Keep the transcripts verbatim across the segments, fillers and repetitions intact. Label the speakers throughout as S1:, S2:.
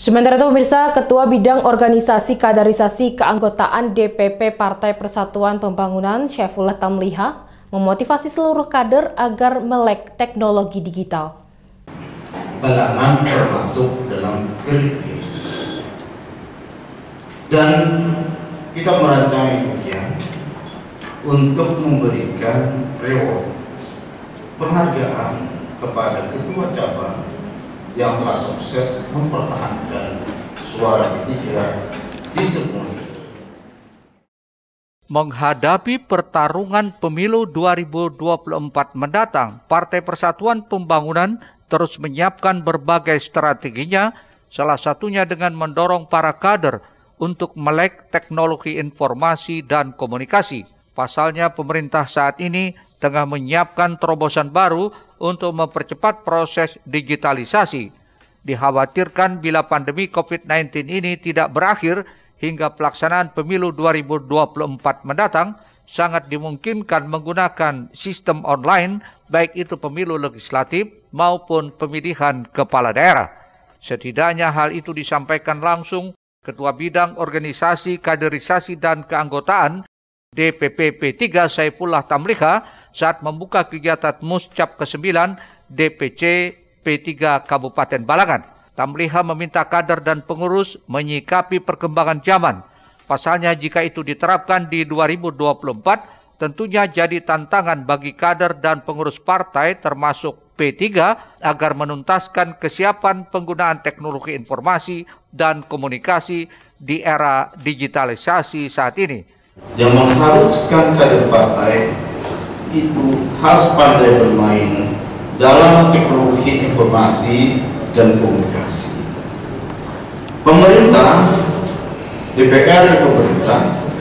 S1: Sementara itu pemirsa, Ketua Bidang Organisasi Kaderisasi Keanggotaan D P P Partai Persatuan Pembangunan Syaifullah Tamliha memotivasi seluruh kader agar melek teknologi digital.
S2: Halangan termasuk dalam kritik. Dan kita merancang demikian untuk memberikan reward penghargaan kepada ketua cabang yang telah sukses mempertahankan suara P tiga di semua.
S3: Menghadapi pertarungan pemilu dua ribu dua puluh empat mendatang, Partai Persatuan Pembangunan terus menyiapkan berbagai strateginya, salah satunya dengan mendorong para kader untuk melek teknologi informasi dan komunikasi. Pasalnya pemerintah saat ini tengah menyiapkan terobosan baru untuk mempercepat proses digitalisasi. Dikhawatirkan bila pandemi COVID sembilan belas ini tidak berakhir hingga pelaksanaan pemilu dua ribu dua puluh empat mendatang, sangat dimungkinkan menggunakan sistem online, baik itu pemilu legislatif maupun pemilihan kepala daerah. Setidaknya hal itu disampaikan langsung Ketua Bidang Organisasi Kaderisasi dan Keanggotaan D P P P tiga Syaifullah Tamliha saat membuka kegiatan Muscap kesembilan D P C P tiga Kabupaten Balangan. Tamliha meminta kader dan pengurus menyikapi perkembangan zaman. Pasalnya jika itu diterapkan di dua ribu dua puluh empat, tentunya jadi tantangan bagi kader dan pengurus partai termasuk P tiga agar menuntaskan kesiapan penggunaan teknologi informasi dan komunikasi di era digitalisasi saat ini.
S2: Yang mengharuskan kader partai itu harus pandai bermain dalam teknologi informasi dan komunikasi. Pemerintah, D P R dan pemerintah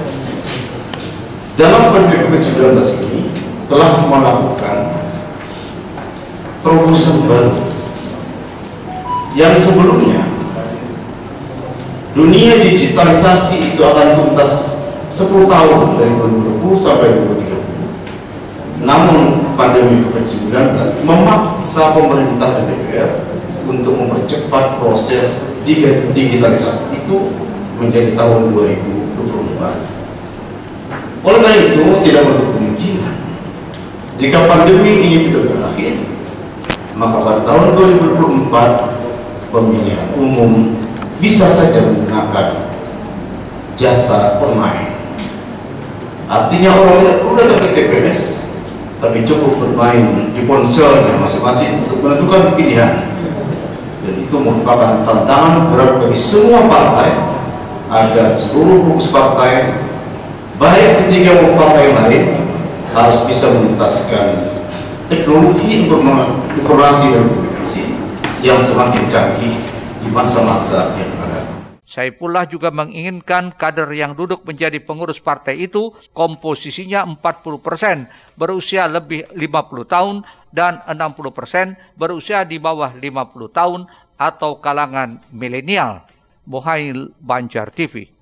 S2: dalam P D P sembilan belas ini telah melakukan terobosan baru yang sebelumnya dunia digitalisasi itu akan tuntas sepuluh tahun dari dua ribu dua puluh sampai dua ribu tiga puluh. Namun pandemi COVID sembilan belas memaksa pemerintah dan D P R untuk mempercepat proses digitalisasi itu menjadi tahun dua ribu dua puluh empat. Oleh karena itu tidak menutup kemungkinan jika pandemi ini tidak berakhir, maka pada tahun dua ribu dua puluh empat pemilihan umum bisa saja menggunakan jasa online. Artinya orang tidak perlu datang ke T P S, tapi cukup bermain di ponselnya masing-masing untuk menentukan pilihan. Dan itu merupakan tantangan berat bagi semua partai agar seluruh pengurus partai, baik P tiga maupun partai lain, harus bisa menuntaskan teknologi informasi dan komunikasi yang semakin canggih di masa-masa yang akan datang.
S3: Syaifullah juga menginginkan kader yang duduk menjadi pengurus partai itu komposisinya empat puluh persen berusia lebih lima puluh tahun dan enam puluh persen berusia di bawah lima puluh tahun atau kalangan milenial. Mohail Banjar T V.